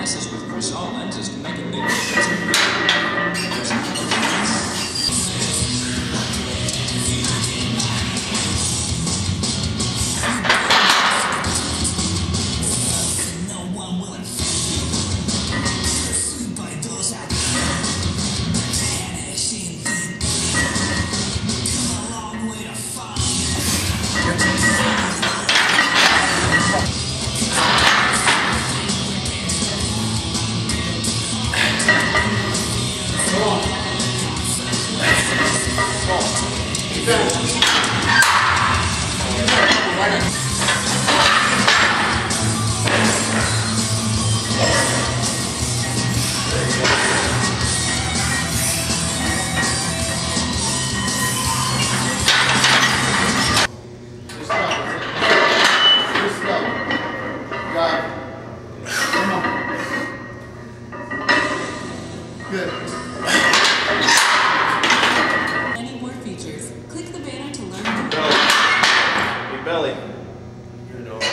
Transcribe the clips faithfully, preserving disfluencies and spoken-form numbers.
classes with Chris Allens is to make a big difference. Good. Any more features? Click the banner to learn more. Big belly. Good dog.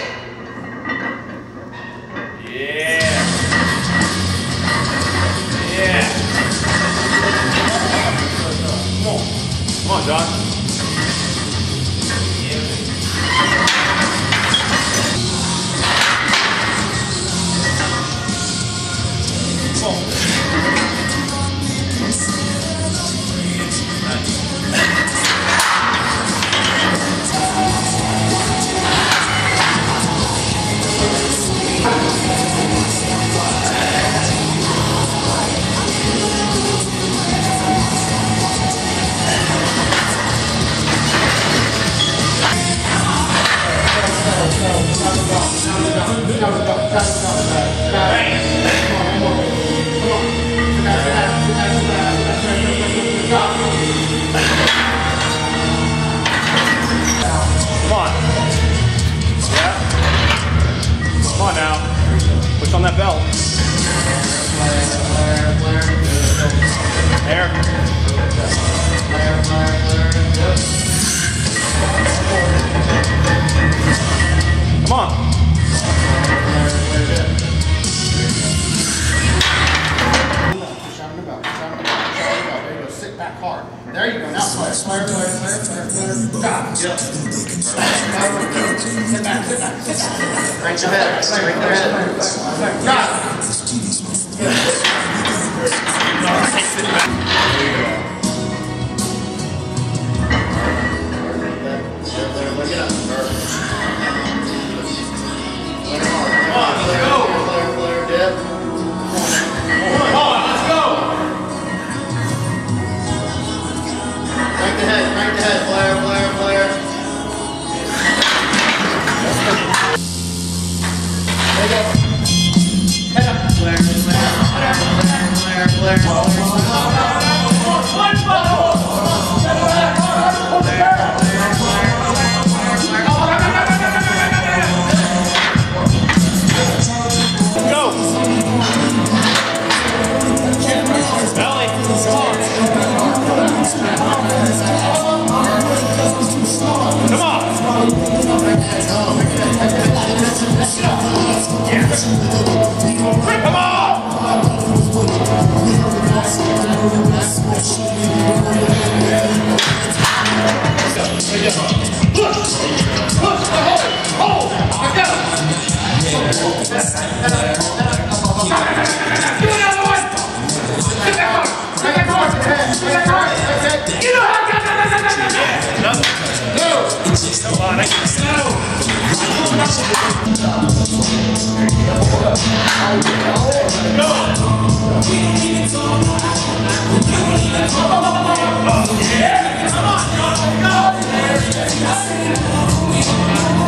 Yeah. Yeah. Come on. Come on, John. Come on. Come on. Yeah. Come on now. Push on that belt. There. Come on. Push on the belt. Push on the belt. Push on the belt. There you go. Sit back hard. There you go. Now flare, flare, flare, flare, flare, flare. Got it. Yep. Sit back, sit back, sit back. Right your head. Right your head. Got it. Good. Sit back. There you go. Look it up. Come on, let's go. Flare, flare, dip. Come on, let's go. Crank the head, crank the head, flare, flare, flare. There you go. Head up, flare, flare, flare, flare, flare, flare, Come on,